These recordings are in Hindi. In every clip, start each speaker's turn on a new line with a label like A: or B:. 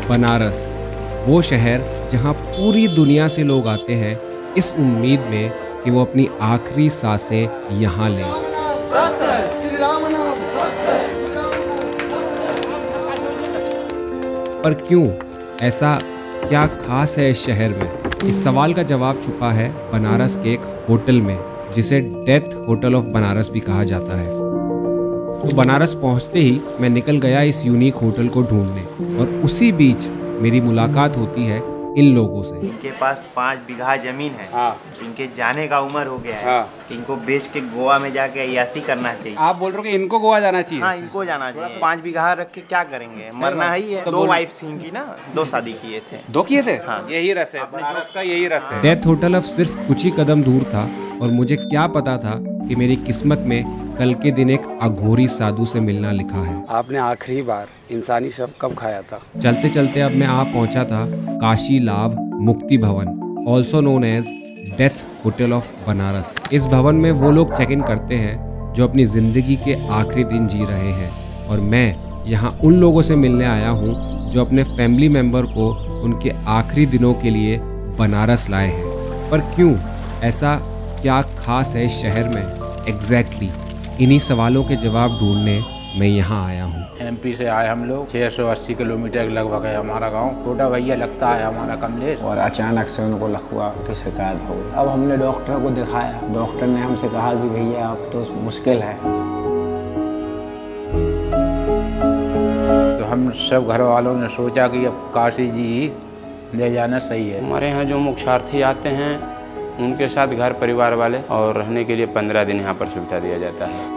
A: बनारस, वो शहर जहाँ पूरी दुनिया से लोग आते हैं इस उम्मीद में कि वो अपनी आखिरी सांसें यहाँ लें। पर क्यों? ऐसा क्या खास है इस शहर में? इस सवाल का जवाब छुपा है बनारस के एक होटल में, जिसे डेथ होटल ऑफ बनारस भी कहा जाता है। तो बनारस पहुंचते ही मैं निकल गया इस यूनिक होटल को ढूंढने, और उसी बीच मेरी मुलाकात होती है इन लोगों से।
B: इनके पास 5 बीघा जमीन है।
C: हाँ।
B: इनके जाने का उम्र हो गया है।
C: हाँ।
B: इनको बेच के गोवा में जाके अय्यासी करना चाहिए।
C: आप बोल रहे हो कि इनको गोवा जाना चाहिए?
B: हाँ, इनको जाना चाहिए। 5 बीघा रख के क्या करेंगे, मरना ही है।
C: तो
B: 2 वाइफ थी इनकी ना, 2 शादी किए थे।
C: 2 किए थे?
B: हाँ।
C: यही रस है बनारस का, यही रस है।
A: डेथ होटल अब सिर्फ कुछ ही कदम दूर था, और मुझे क्या पता था कि मेरी किस्मत में कल के दिन एक अघोरी साधु से मिलना लिखा है।
C: आपने आखिरी बार इंसानी शव कब खाया था?
A: चलते चलते अब मैं आ पहुंचा था Kashi Labh Mukti Bhawan, also known as death hotel of Banaras. इस भवन में वो लोग चेक इन करते हैं जो अपनी जिंदगी के आखिरी दिन जी रहे हैं, और मैं यहाँ उन लोगों से मिलने आया हूँ जो अपने फैमिली मेंबर को उनके आखिरी दिनों के लिए बनारस लाए हैं। पर क्यों? ऐसा क्या खास है इस शहर में? एग्जैक्टली इन्हीं सवालों के जवाब ढूंढने मैं यहाँ आया हूँ।
D: एमपी से आए हम लोग, 680 किलोमीटर लगभग है हमारा गांव। छोटा भैया लगता है हमारा कमलेश,
E: और अचानक से उनको लकवा की शिकायत हो गई। अब हमने डॉक्टर को दिखाया, डॉक्टर ने हमसे कहा कि भैया अब तो मुश्किल है।
D: तो हम सब घर वालों ने सोचा कि अब काशी जी ही ले जाना सही है।
F: हमारे यहाँ जो मोक्षार्थी आते हैं उनके साथ घर परिवार वाले, और रहने के लिए 15 दिन यहाँ पर सुविधा दिया जाता है।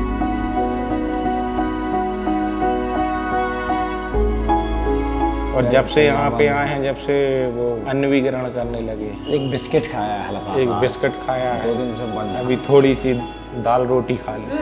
G: और जब से यहाँ पे आए हैं, जब से वो अन्न भी ग्रहण करने लगे।
E: एक बिस्किट खाया है हल्का
G: एक
E: सा,
G: बिस्किट खाया है,
E: 2 दिन से बंद।
G: अभी थोड़ी सी दाल रोटी खा ली।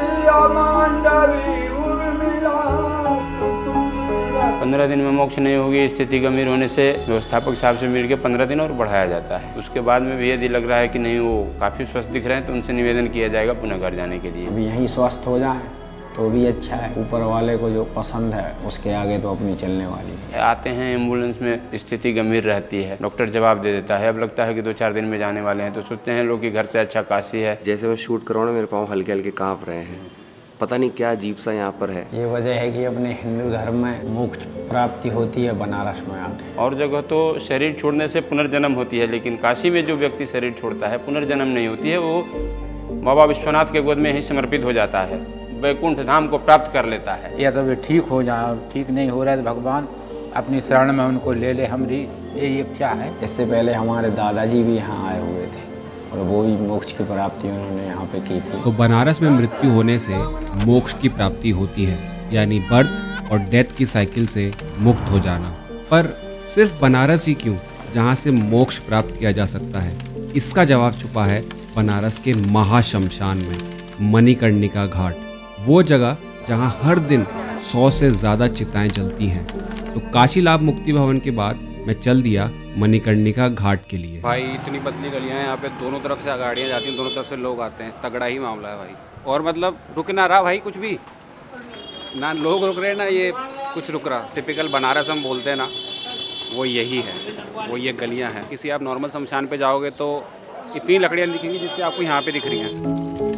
F: 15 दिन में मोक्ष नहीं होगी, स्थिति गंभीर होने से व्यवस्थापक साहब से मिलकर 15 दिन और बढ़ाया जाता है। उसके बाद में भी यदि लग रहा है कि नहीं वो काफ़ी स्वस्थ दिख रहे हैं तो उनसे निवेदन किया जाएगा पुनः घर जाने के लिए।
E: अभी यहीं स्वस्थ हो जाए तो भी अच्छा है। ऊपर वाले को जो पसंद है उसके आगे तो अपनी चलने वाली है।
F: आते हैं एम्बुलेंस में, स्थिति गंभीर रहती है, डॉक्टर जवाब दे देता है। अब लगता है कि 2-4 दिन में जाने वाले हैं, तो सोचते हैं लोग कि घर से अच्छा काशी है।
H: जैसे मैं शूट कर रहा हूँ, मेरे पाँव हल्के हल्के काँप रहे हैं। पता नहीं क्या अजीब सा यहाँ पर है।
E: ये वजह है कि अपने हिंदू धर्म में मोक्ष प्राप्ति होती है बनारस में आते।
F: और जगह तो शरीर छोड़ने से पुनर्जन्म होती है, लेकिन काशी में जो व्यक्ति शरीर छोड़ता है पुनर्जन्म नहीं होती है। वो बाबा विश्वनाथ के गोद में ही समर्पित हो जाता है, वैकुंठ धाम को प्राप्त कर लेता है।
D: या तो वे ठीक हो जाए, ठीक नहीं हो रहा है तो भगवान अपनी शरण में उनको ले ले, हमारी यही इच्छा है।
E: इससे पहले हमारे दादाजी भी यहाँ आए हुए थे, और वो भी मोक्ष की प्राप्ति उन्होंने यहाँ पे की थी।
A: तो बनारस में मृत्यु होने से मोक्ष की प्राप्ति होती है, यानी बर्थ और डेथ की साइकिल से मुक्त हो जाना। पर सिर्फ बनारस ही क्यों, जहाँ से मोक्ष प्राप्त किया जा सकता है? इसका जवाब छुपा है बनारस के महाशमशान में, मणिकर्णिका घाट। वो जगह जहाँ हर दिन 100 से ज़्यादा चिताएं जलती हैं। तो काशी लाभ मुक्ति भवन के बाद मैं चल दिया मणिकर्णिका घाट के लिए।
C: भाई इतनी पतली गलियां हैं यहाँ पे, दोनों तरफ से गाड़ियाँ जाती हैं, दोनों तरफ से लोग आते हैं। तगड़ा ही मामला है भाई। और मतलब रुक ना रहा भाई कुछ भी, ना लोग रुक रहे ना ये कुछ रुक रहा। टिपिकल बनारस हम बोलते हैं ना, वो यही है, वो ये गलियाँ हैं। किसी आप नॉर्मल शमशान पे जाओगे तो इतनी लकड़ियाँ दिखेंगी जितनी आपको यहाँ पे दिख रही हैं।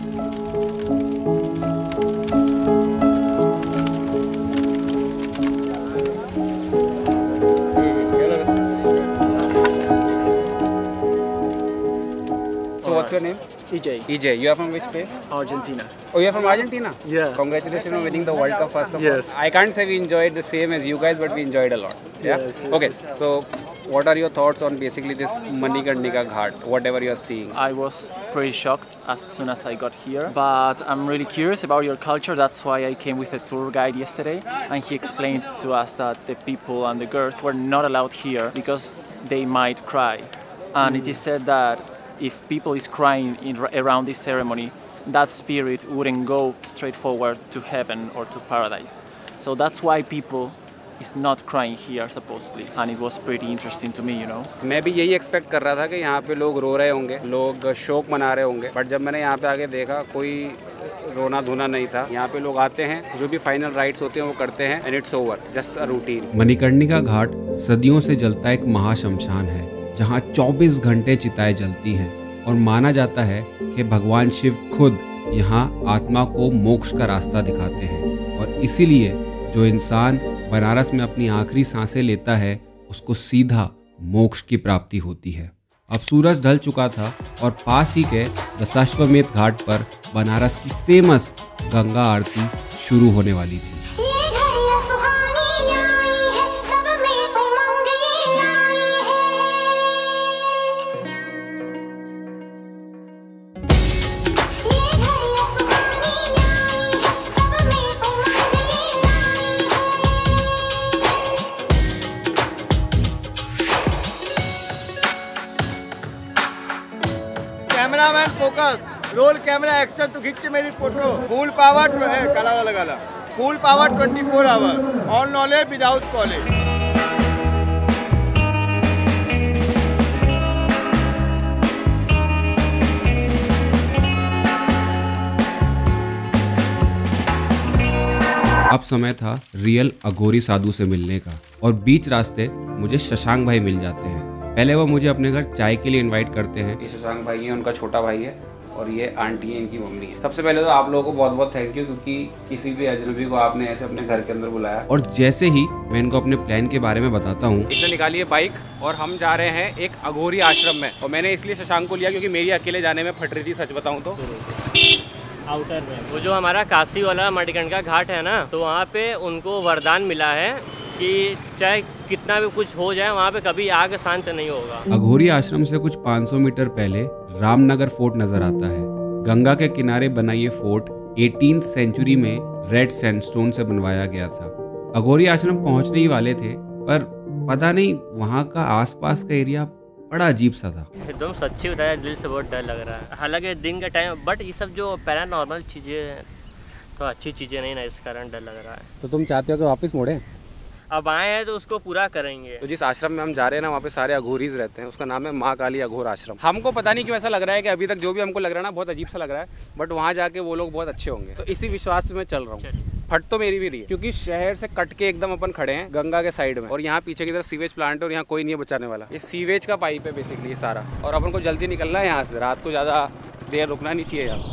C: What's your name?
I: EJ.
C: EJ. You are from which place?
I: Argentina.
C: Oh, you are from Argentina?
I: Yeah.
C: Congratulations on winning the World Cup first of
I: Yes.
C: all. I can't say we enjoyed the same as you guys, but we enjoyed a lot. Yeah?
I: Yes, yes,
C: Okay, so what are your thoughts on basically this Manikarnika Ghat, whatever you are seeing?
I: I was pretty shocked as soon as I got here, but I'm really curious about your culture. That's why I came with a tour guide yesterday, and he explained to us that the people and the girls were not allowed here because they might cry. And it is said that if people is crying around this ceremony, that spirit wouldn't go straight forward to heaven or to paradise. So that's why people is not crying here supposedly, and it was pretty interesting to me, you know.
C: मैं भी यही एक्सपेक्ट कर रहा था कि यहाँ पे लोग रो रहे होंगे, लोग शोक मना रहे होंगे, बट जब मैंने यहाँ पे आके देखा कोई रोना धोना नहीं था। यहाँ पे लोग आते हैं, जो भी फाइनल राइट्स होते हैं वो करते हैं and it's over, just a routine.
A: Manikarnika Ghat सदियों से जलता एक महाशमशान है, जहाँ 24 घंटे चिताएं जलती हैं और माना जाता है कि भगवान शिव खुद यहाँ आत्मा को मोक्ष का रास्ता दिखाते हैं और इसीलिए जो इंसान बनारस में अपनी आखिरी सांसें लेता है उसको सीधा मोक्ष की प्राप्ति होती है। अब सूरज ढल चुका था और पास ही के दशाश्वमेध घाट पर बनारस की फेमस गंगा आरती शुरू होने वाली थी।
B: Cameraman focus, roll camera action, तो खींच मेरी फोटो। फुल पावर है, काला वाला गाला, full power 24 hour, on knowledge without college.
A: अब समय था रियल अघोरी साधु से मिलने का और बीच रास्ते मुझे शशांक भाई मिल जाते हैं। पहले वो मुझे अपने घर चाय के लिए इनवाइट करते हैं।
C: ये शशांक भाई है, उनका छोटा भाई है और ये आंटी है, इनकी मम्मी है। सबसे पहले तो आप लोगों को बहुत बहुत थैंक यू, क्योंकि किसी भी अजनबी को आपने ऐसे अपने घर के अंदर बुलाया।
A: और जैसे ही मैं इनको अपने प्लान के बारे में बताता हूँ,
C: इसने निकाली है बाइक और हम जा रहे हैं एक अघोरी आश्रम में। और मैंने इसलिए शशांक को लिया क्योंकि मेरी अकेले जाने में फट रही थी, सच बताऊँ तो।
J: आउटर में वो जो हमारा काशी वाला मणिकर्णिका घाट है ना, तो वहाँ पे उनको वरदान मिला है कि चाहे कितना भी कुछ हो जाए वहाँ पे कभी आग शांत नहीं होगा।
A: अघोरी आश्रम से कुछ 500 मीटर पहले रामनगर फोर्ट नजर आता है। गंगा के किनारे बना ये फोर्ट 18th सेंचुरी में रेड सैंडस्टोन से बनवाया गया था। अघोरी आश्रम पहुंचने ही वाले थे, पर पता नहीं वहाँ का आसपास का एरिया बड़ा अजीब सा था।
J: एकदम सच्ची बताया, दिल से बहुत डर लग रहा है। हालांकि दिन का टाइम, बट ये सब जो पैरानॉर्मल चीज़ें तो अच्छी चीज़ें नहीं ना, इस कारण डर लग रहा है।
E: तो तुम चाहते हो कि वापस मोड़े?
J: अब आए हैं तो उसको पूरा करेंगे।
C: तो जिस आश्रम में हम जा रहे हैं ना, वहाँ पे सारे अघोरीज रहते हैं। उसका नाम है महाकाली अघोर आश्रम। हमको पता नहीं क्यों ऐसा लग रहा है कि अभी तक जो भी हमको लग रहा है ना, बहुत अजीब सा लग रहा है, बट वहाँ जाके वो लोग बहुत अच्छे होंगे। तो इसी विश्वास से मैं चल रहा हूँ। फट तो मेरी भी रही है, क्योंकि शहर से कट के एकदम अपन खड़े हैं गंगा के साइड में, और यहाँ पीछे की तरफ सीवेज प्लांट है और यहाँ कोई नहीं है बचाने वाला। ये सीवेज का पाइप है बेसिकली सारा, और अपन को जल्दी निकलना है यहाँ से। रात को ज़्यादा देर रुकना नहीं चाहिए यहाँ।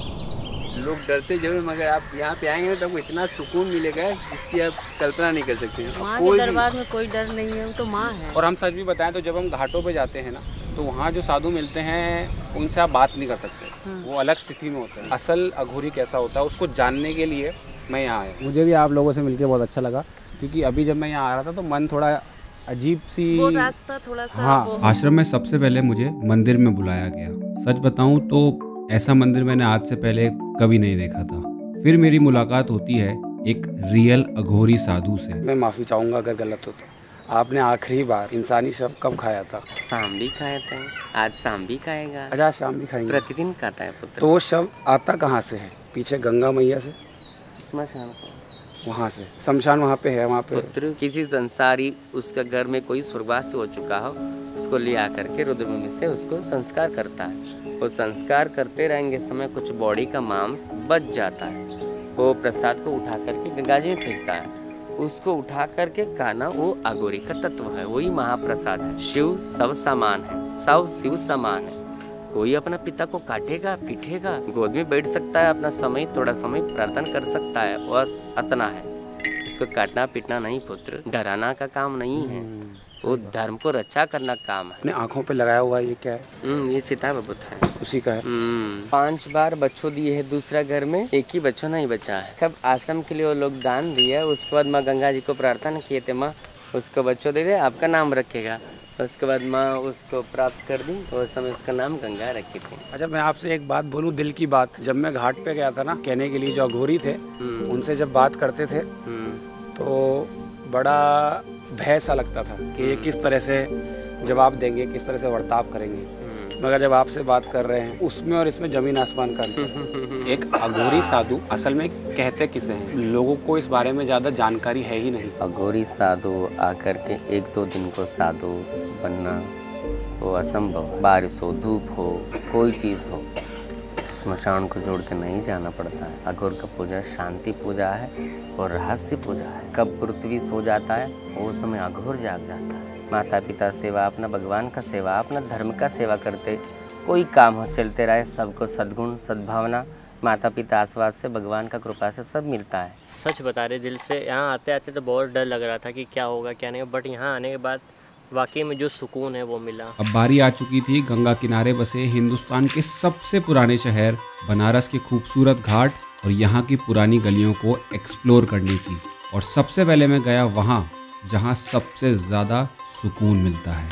K: लोग डरते जरूर, मगर आप यहाँ पे आएंगे तो आपको इतना सुकून मिलेगा जिसकी आप कल्पना नहीं कर सकते।
L: माँ के दरबार में कोई डर नहीं है, वो तो माँ है।
C: और हम सच भी बताएं तो जब हम घाटों पे जाते हैं ना, तो वहाँ जो साधु मिलते हैं उनसे आप बात नहीं कर सकते, वो अलग स्थिति में होते हैं। असल अघोरी कैसा होता है उसको जानने के लिए मैं यहाँ आया।
E: मुझे भी आप लोगों से मिलकर बहुत अच्छा लगा, क्योंकि अभी जब मैं यहाँ आ रहा था तो मन थोड़ा अजीब सी,
L: वो रास्ता थोड़ा सा
A: हाँ। आश्रम में सबसे पहले मुझे मंदिर में बुलाया गया। सच बताऊं तो ऐसा मंदिर मैंने आज से पहले कभी नहीं देखा था। फिर मेरी मुलाकात होती है एक रियल अघोरी साधु से।
C: मैं माफ़ी चाहूँगा अगर गलत हो तो। आपने आखिरी बार इंसानी शव कब खाया था?
K: शाम भी खाए थे, आज शाम भी खाएगा।
C: अच्छा, शाम भी खाएंगे?
K: प्रतिदिन खाता है पुत्र।
C: तो वो शव आता कहाँ से है? पीछे गंगा मैया से,
K: श्मशान
C: वहाँ से। शमशान वहाँ पे है, वहाँ पे
K: पुत्र किसी संसारी उसका घर में कोई स्वर्गवास हो चुका हो, उसको ले आकर के रुद्रभूमि से उसको संस्कार करता है। वो संस्कार करते रहेंगे समय कुछ बॉडी का मांस बच जाता है, वो प्रसाद को उठा करके गंगा जी में फेंकता है। उसको उठा करके खाना वो अघोरी का तत्व है, वही महाप्रसाद है। शिव सब समान है, सब शिव समान है। कोई अपना पिता को काटेगा पीटेगा, गोद में बैठ सकता है, अपना समय थोड़ा समय प्रार्थना कर सकता है, बस इतना है। इसको काटना पीटना नहीं पुत्र, डराना का काम नहीं है, वो धर्म को रक्षा करना काम है।
C: अपने आँखों पे लगाया हुआ ये क्या है?
K: ये चिता बुद्ध है,
C: उसी का है।
K: 5 बार बच्चों दिए है, दूसरा घर में एक ही बच्चों नहीं बचा है। कब आश्रम के लिए वो लोग दान दिया, उसके बाद माँ गंगा जी को प्रार्थना किए थे, माँ उसको बच्चों दे दे, आपका नाम रखेगा। उसके बाद माँ उसको प्राप्त कर दी, तो उस समय उसका नाम गंगा रखी थी।
C: अच्छा, मैं आपसे एक बात बोलूं, दिल की बात। जब मैं घाट पे गया था ना कहने के लिए, जो अघोरी थे उनसे जब बात करते थे तो बड़ा भय सा लगता था कि ये किस तरह से जवाब देंगे, किस तरह से बर्ताव करेंगे। मगर जब आपसे बात कर रहे हैं, उसमें और इसमें जमीन आसमान का अंतर। एक अघोरी साधु असल में कहते किसे हैं? लोगों को इस बारे में ज़्यादा जानकारी है ही नहीं।
K: अघोरी साधु आकर के 1-2 दिन को साधु बनना वो असंभव। बारिश हो, धूप हो, कोई चीज़ हो, स्मशान को जोड़ के नहीं जाना पड़ता है। अघोर का पूजा शांति पूजा है और रहस्य पूजा है। कब पृथ्वी सो जाता है वो समय अघोर जाग जाता है। माता पिता सेवा, अपना भगवान का सेवा, अपना धर्म का सेवा करते कोई काम हो चलते रहे, सबको सद्गुण सद्भावना माता पिता आशीर्वाद से, भगवान का कृपा से सब मिलता है।
J: सच बता रहे दिल से, यहाँ आते आते तो बहुत डर लग रहा था कि क्या होगा क्या नहीं, बट यहाँ आने के बाद वाकई में जो सुकून है वो मिला।
A: अब बारी आ चुकी थी गंगा किनारे बसे हिंदुस्तान के सबसे पुराने शहर बनारस के खूबसूरत घाट और यहाँ की पुरानी गलियों को एक्सप्लोर करने की। और सबसे पहले मैं गया वहाँ जहाँ सबसे ज़्यादा सुकून मिलता है।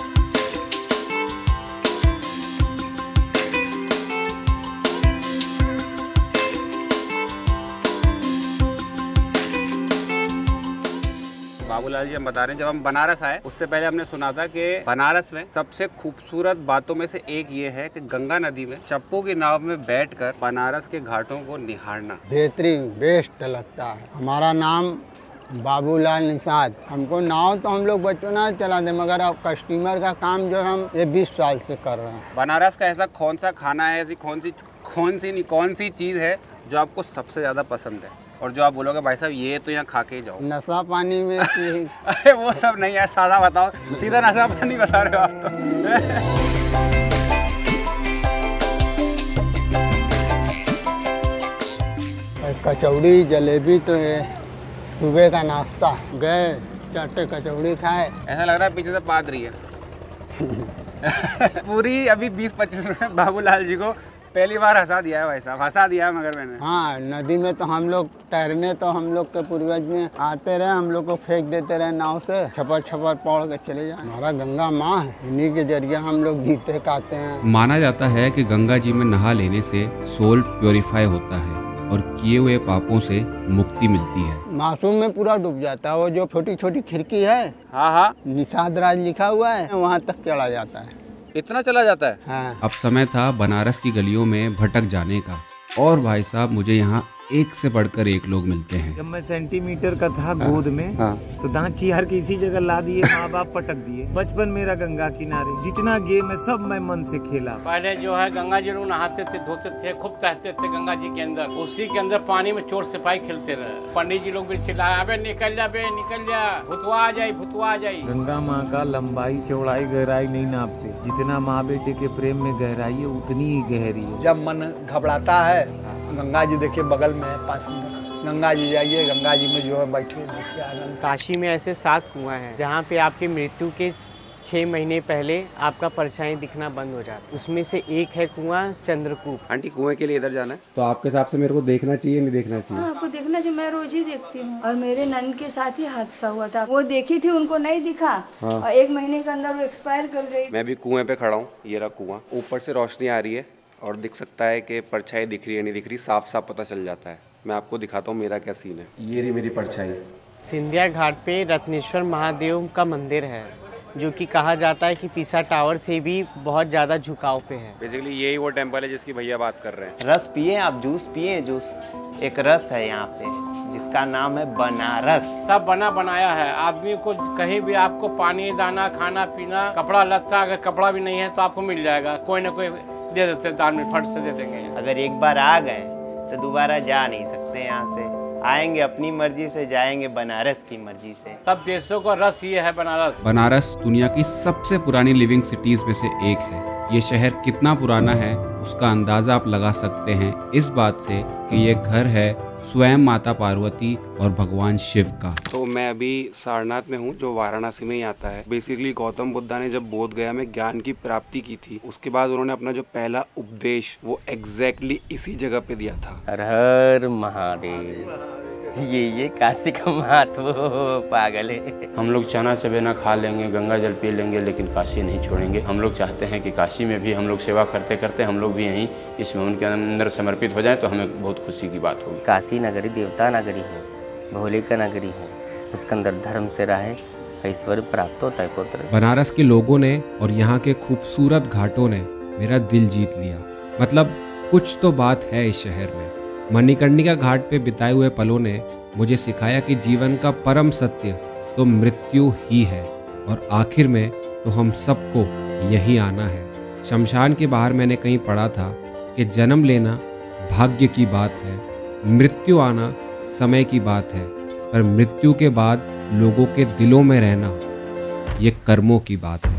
C: बाबूलाल जी हम बता रहे हैं, जब हम बनारस आए उससे पहले हमने सुना था कि बनारस में सबसे खूबसूरत बातों में से एक ये है कि गंगा नदी में चप्पू की नाव में बैठकर बनारस के घाटों को निहारना
M: बेहतरीन बेस्ट लगता है। हमारा नाम बाबूलाल निषाद। हमको नाव तो हम लोग बचपना चलाते, मगर अब कस्टमर का काम जो हम ये 20 साल से कर रहे हैं।
C: बनारस का ऐसा कौन सा खाना है, ऐसी कौन सी चीज़ है जो आपको सबसे ज़्यादा पसंद है और जो आप बोलोगे भाई साहब ये तो यहाँ खा के ही जाओ?
M: नशा पानी में
C: अरे वो सब नहीं है, सादा बताओ, सीधा नशा पानी बता रहे हो आप तो।
M: कचौड़ी जलेबी तो है सुबह का नाश्ता। गए चाटे कचौड़ी खाए।
C: ऐसा लग रहा है पीछे से पादरी है। पूरी अभी 20-25 मिनट बाबूलाल जी को पहली बार हंसा दिया है भाई साहब, हंसा दिया है मगर मैंने।
M: हाँ, नदी में तो हम लोग तैरने तो हम लोग के पूर्वज में आते रहे, हम लोग को फेंक देते रहे नाव से, छपर छपर पौड़ के चले जाए। हमारा गंगा माँ है, इन्हीं के जरिए हम लोग जीते खाते हैं।
A: माना जाता है कि गंगा जी में नहा लेने से सोल प्योरीफाई होता है और किए हुए पापों से मुक्ति मिलती है।
M: मासूम में पूरा डूब जाता है। वो जो छोटी छोटी खिड़की है,
C: हाँ,
M: निषाद राज लिखा हुआ है, वहाँ तक चला जाता है।
C: इतना चला जाता है?
M: हाँ।
A: अब समय था बनारस की गलियों में भटक जाने का और भाई साहब मुझे यहाँ एक से बढ़कर एक लोग मिलते हैं।
N: जब मैं सेंटीमीटर का था गोद में, तो दांत चिहार के इसी जगह ला दिए, माँ बाप पटक दिए। बचपन मेरा गंगा किनारे, जितना गेम है सब मैं मन से खेला।
F: पहले जो है गंगा जी लोग नहाते थे, धोते थे, खूब तैरते थे गंगा जी के अंदर। उसी के अंदर पानी में चोर सिपाही खेलते रहे। पंडित जी लोग भी चिल्लाए, अबे निकल जा, बे निकल जा, भुतवा आ जाये, भुतवा आ जाये।
N: गंगा माँ का लंबाई चौड़ाई गहराई नहीं नापते, जितना माँ बेटे के प्रेम में गहराई है उतनी ही गहरी है।
M: जब मन घबराता है, गंगा जी देखिए बगल में 5 मिनट गंगा जी जाइए, गंगा जी में जो है बैठे देखिए आनंद।
O: काशी में ऐसे 7 कुआं हैं जहाँ पे आपकी मृत्यु के 6 महीने पहले आपका परछाई दिखना बंद हो जाता है। उसमें से एक है कुआं चंद्रकूप।
H: आंटी कुएं के लिए इधर जाना है,
P: तो आपके हिसाब से मेरे को देखना चाहिए नहीं देखना चाहिए?
Q: हाँ, आपको देखना चाहिए। मैं रोज ही देखती हूँ और मेरे नंद के साथ ही हादसा हुआ था। वो देखी थी, उनको नहीं दिखा। हाँ। और 1 महीने के अंदर वो एक्सपायर कर गई।
H: मैं भी कुएं पे खड़ा हूँ, ये रहा कुआं। ऊपर से रोशनी आ रही है और दिख सकता है कि परछाई दिख रही है नहीं दिख रही, साफ साफ पता चल जाता है। मैं आपको दिखाता हूँ मेरा क्या सीन है। ये रही मेरी परछाई।
O: सिंधिया घाट पे रत्नेश्वर महादेव का मंदिर है, जो कि कहा जाता है कि पीसा टावर से भी बहुत ज़्यादा झुकाव पे है।
C: बेसिकली यही वो टेम्पल है जिसकी भैया बात कर रहे हैं।
R: रस पिए आप, जूस पिए जूस। एक रस है यहाँ पे जिसका नाम है बनारस।
F: सब बना बनाया है। आदमी को कहीं भी आपको पानी दाना खाना पीना कपड़ा लत्ता, अगर कपड़ा भी नहीं है तो आपको मिल जाएगा, कोई ना कोई दे देते, दान में फट से दे देंगे।
R: अगर एक बार आ गए तो दोबारा जा नहीं सकते यहाँ से। आएंगे अपनी मर्जी से, जाएंगे बनारस की मर्जी से।
F: सब देशों का रस ये है बनारस।
A: बनारस दुनिया की सबसे पुरानी लिविंग सिटीज में से एक है। ये शहर कितना पुराना है उसका अंदाजा आप लगा सकते हैं इस बात से कि ये घर है स्वयं माता पार्वती और भगवान शिव का।
H: तो मैं अभी सारनाथ में हूँ, जो वाराणसी में ही आता है। बेसिकली गौतम बुद्धा ने जब बोध गया में ज्ञान की प्राप्ति की थी, उसके बाद उन्होंने अपना जो पहला उपदेश वो एग्जैक्टली इसी जगह पे दिया था।
K: हर हर महादेव। ये काशी का महत्व पागल है।
F: हम लोग चना चबेना खा लेंगे, गंगा जल पी लेंगे, लेकिन काशी नहीं छोड़ेंगे। हम लोग चाहते हैं कि काशी में भी हम लोग सेवा करते करते हम लोग भी यहीं इसमें उनके अंदर समर्पित हो जाएं, तो हमें बहुत खुशी की बात होगी।
K: काशी नगरी देवता नगरी है, भोले का नगरी है। उसके अंदर धर्म से रहे ऐश्वर्य प्राप्त होता है पुत्र।
A: बनारस के लोगों ने और यहाँ के खूबसूरत घाटों ने मेरा दिल जीत लिया। मतलब कुछ तो बात है इस शहर में। मणिकर्णिका घाट पे बिताए हुए पलों ने मुझे सिखाया कि जीवन का परम सत्य तो मृत्यु ही है और आखिर में तो हम सबको यहीं आना है। शमशान के बाहर मैंने कहीं पढ़ा था कि जन्म लेना भाग्य की बात है, मृत्यु आना समय की बात है, पर मृत्यु के बाद लोगों के दिलों में रहना ये कर्मों की बात है।